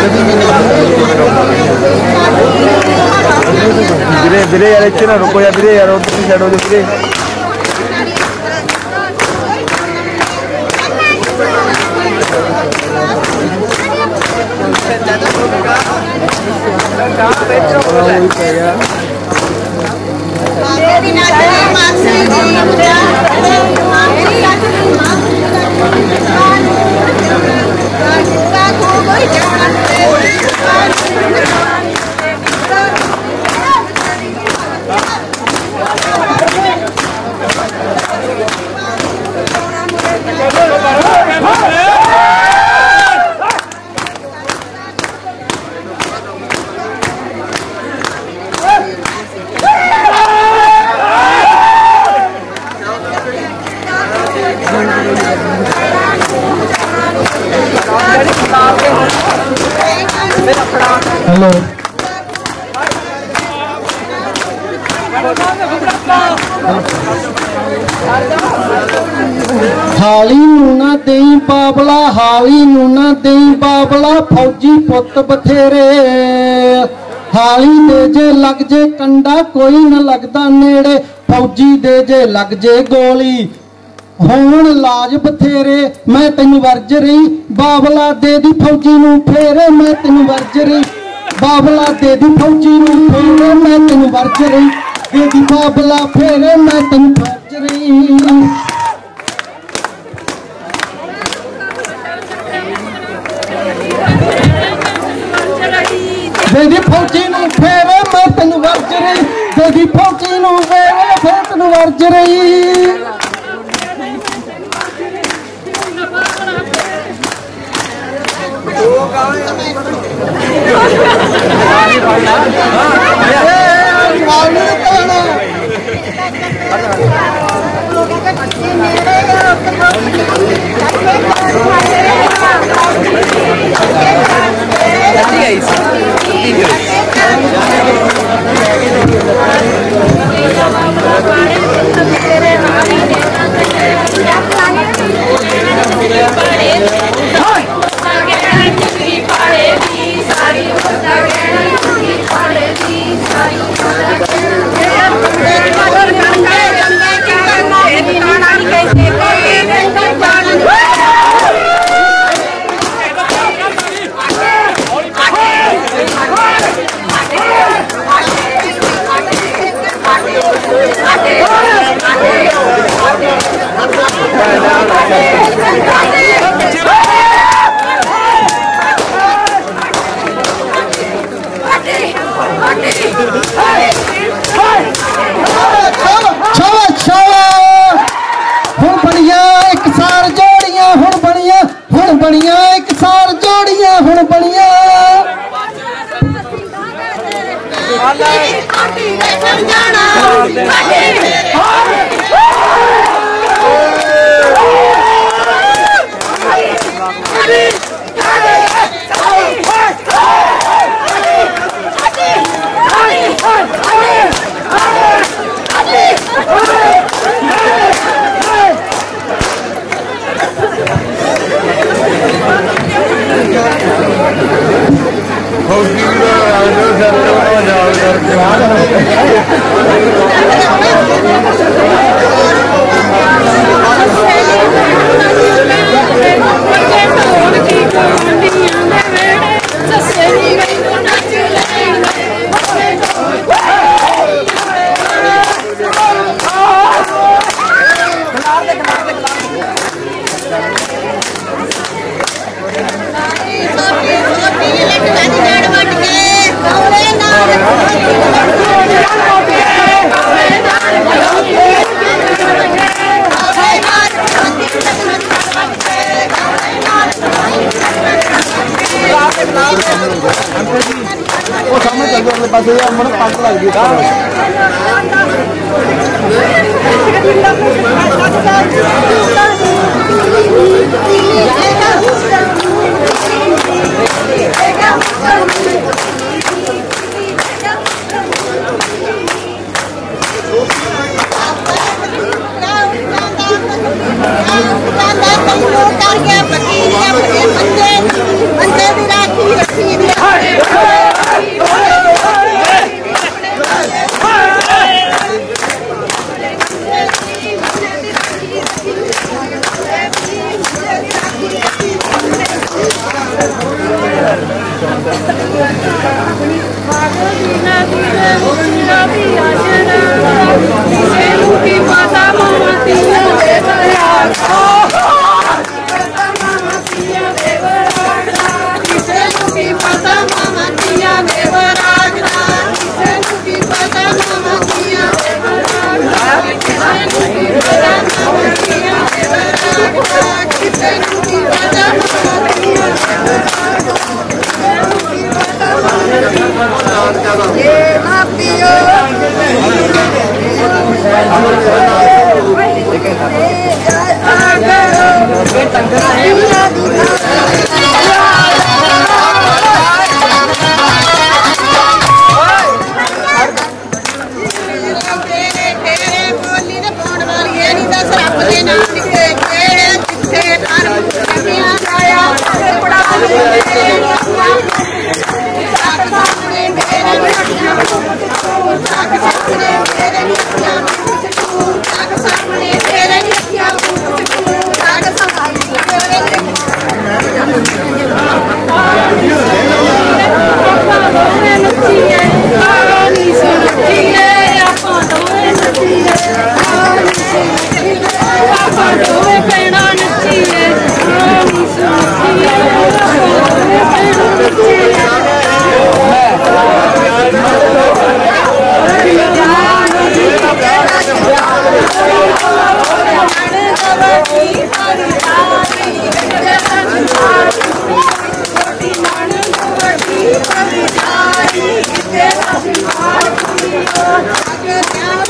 ਵੀਰੇ ਯਾਰ ਇੱਥੇ ਨਾ ਰੁਕੋ ਯਾਰ ਵੀਰੇ, ਯਾਰ ਉਧਰ ਦੀ ਸਾਈਡ ਹੋ ਜਾਓ ਵੀਰੇ। हेलो हाली नूना देई बाबला, हाली नूना देई बाबला, फौजी पुत बथेरे। हाली दे जे लग जे कंडा, कोई न लगदा नेड़े, फौजी दे जे लग जे गोली, होण लाज बथेरे। मैं तेन वर्ज रही बाबला, दे दी फौजी नूं फेरे, मैं तेन वर्ज रही बाबला, दे दी फौजी नूं फेरे, मैं तेन वर्ज रही, दे दी बाबला फेरे, मैं तेन वर्ज रही। दे दी फौजी नूं फेरे, मैं तेन वर्ज रही, दे दी फौजी नूं फेरे, मैं तेन वर्ज रही। बनिया एक सार जोड़ियां हुण बनिया वो सामने चल अगले पास मन पाक लग गई बंदे भी राखी रखी जागे ध्यान